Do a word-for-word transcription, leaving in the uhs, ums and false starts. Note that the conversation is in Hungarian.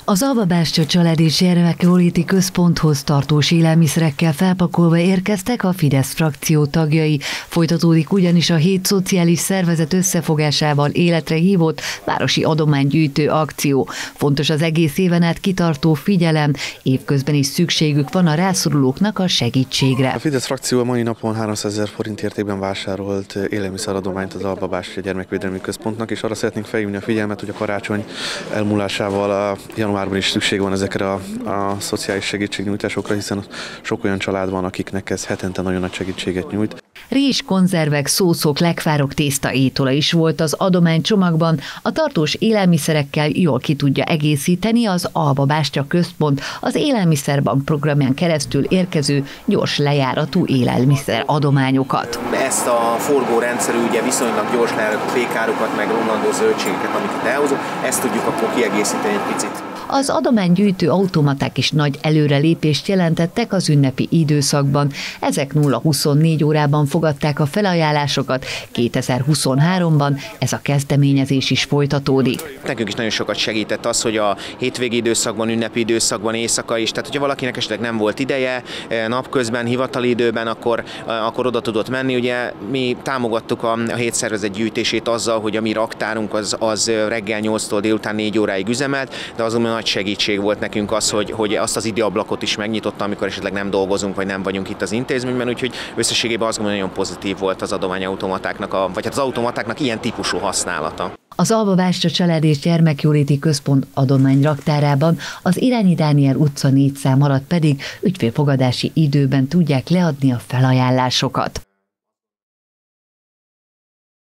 Az Alba-Bástya Család és Gyermekjóléti Központhoz tartós élelmiszerekkel felpakolva érkeztek a Fidesz frakció tagjai. Folytatódik ugyanis a hét szociális szervezet összefogásával életre hívott városi adománygyűjtő akció. Fontos az egész éven át kitartó figyelem, évközben is szükségük van a rászorulóknak a segítségre. A Fidesz frakció a mai napon háromszázezer forint értékben vásárolt élelmiszeradományt az Alba-Bástya Gyermekvédelmi Központnak, és arra szeretnénk felhívni a figyelmet, hogy a karácsony elmúlásával a januárban is szükség van ezekre a, a szociális segítségnyújtásokra, hiszen sok olyan család van, akiknek ez hetente nagyon nagy segítséget nyújt. Rizs, konzervek, szószok, lekvárok, tészta, étola is volt az adománycsomagban. A tartós élelmiszerekkel jól ki tudja egészíteni az Alba-Bástya Központ az Élelmiszerbank programján keresztül érkező gyors lejáratú élelmiszer adományokat. Ezt a forgórendszerű, ugye viszonylag gyors lejáratú fékárukat, meg romlandó zöldségeket, amiket elhozunk, ezt tudjuk akkor kiegészíteni egy picit. Az adománygyűjtő automaták is nagy előrelépést jelentettek az ünnepi időszakban. Ezek nulla huszonnégy órában fogadták a felajánlásokat, kétezer-huszonháromban ez a kezdeményezés is folytatódik. Nekünk is nagyon sokat segített az, hogy a hétvégi időszakban, ünnepi időszakban, éjszaka is, tehát hogyha valakinek esetleg nem volt ideje, napközben, hivatali időben, akkor, akkor oda tudott menni. Ugye mi támogattuk a, a hétszervezet gyűjtését azzal, hogy a mi raktárunk az, az reggel nyolctól délután négy óráig üzemelt, de azonban nagy segítség volt nekünk az, hogy, hogy azt az időablakot is megnyitotta, amikor esetleg nem dolgozunk, vagy nem vagyunk itt az intézményben, úgyhogy összességében azt gondolom, hogy nagyon pozitív volt az adományautomatáknak, a, vagy hát az automatáknak ilyen típusú használata. Az Alba-Bástya Család és Gyermekjóléti Központ adományraktárában az Irányi Dániel utca négy szám alatt pedig ügyfélfogadási időben tudják leadni a felajánlásokat.